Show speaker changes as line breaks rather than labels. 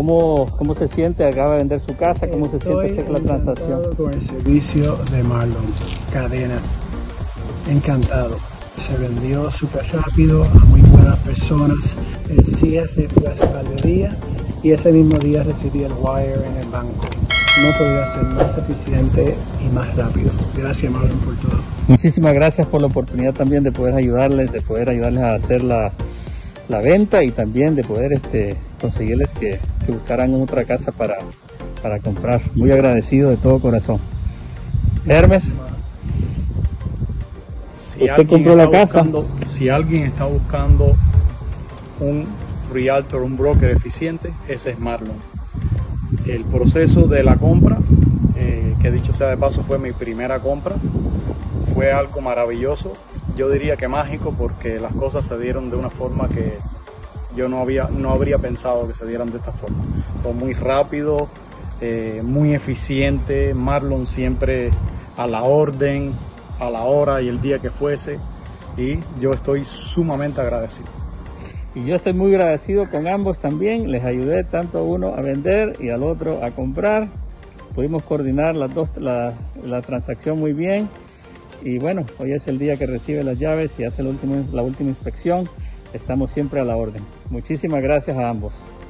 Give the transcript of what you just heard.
¿Cómo se siente? Acaba de vender su casa. ¿Cómo se siente hacer la transacción?
Con el servicio de Marlon Cadenas. Encantado. Se vendió súper rápido a muy buenas personas. El cierre fue hace par de días y ese mismo día recibí el wire en el banco. No podía ser más eficiente y más rápido. Gracias, Marlon, por todo.
Muchísimas gracias por la oportunidad también de poder ayudarles, a hacer la venta y también de poder conseguirles que buscaran otra casa para comprar. Muy agradecido de todo corazón. Hermes, ¿usted compró la casa?
Si alguien está buscando un realtor, un broker eficiente, ese es Marlon. El proceso de la compra, que dicho sea de paso fue mi primera compra, fue algo maravilloso. Yo diría que mágico, porque las cosas se dieron de una forma que yo no habría pensado que se dieran de esta forma. Fue muy rápido, muy eficiente. Marlon siempre a la orden, a la hora y el día que fuese, y yo estoy sumamente agradecido.
Y yo estoy muy agradecido con ambos también. Les ayudé tanto a uno a vender y al otro a comprar. Pudimos coordinar la transacción muy bien. Y bueno, hoy es el día que recibe las llaves y hace la última inspección. Estamos siempre a la orden. Muchísimas gracias a ambos.